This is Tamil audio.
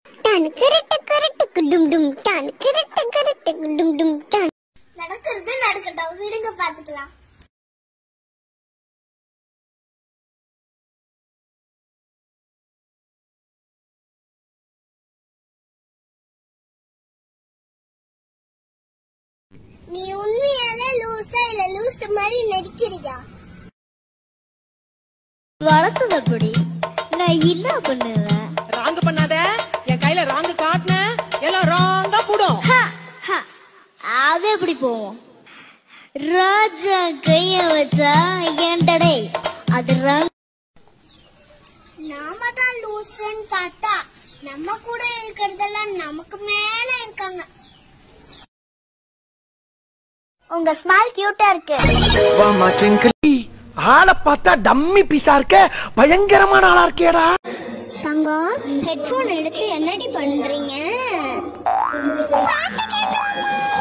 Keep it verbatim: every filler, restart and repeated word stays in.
டான் கரெக்ட் கரெக்ட் டும் டும் டான் கரெக்ட் கரெக்ட் டும் டும் டான். நடக்கிறது நடக்கட்டும், விடுங்க பாத்துக்கலாம். நீ உண்மையாலே லூசா இல்ல லூஸ் மாதிரி நடிக்கிறியா? வளர்த்ததப்படி நான் என்ன பண்ணுவேன்? ராங்க பண்ணாத, என் கையில ராங்க காட்டின எல்லாம் ராங்கா போடும். அது எப்படி போவோம்? ராஜா கைய வச்சா ஏண்டடே அது ராங். நாம தான் லூசுன்னு பார்த்தா நம்ம கூட இருக்கிறதெல்லாம் நமக்கு மேல இருக்காங்க. உங்க ஸ்மைல் கியூட்டா இருக்கு. ஆளை பார்த்தா டம்மி பீஸா இருக்க, பயங்கரமான ஆளா இருக்கேடா. தங்கம், ஹெட்போன் எடுத்து என்னடி பண்றீங்க?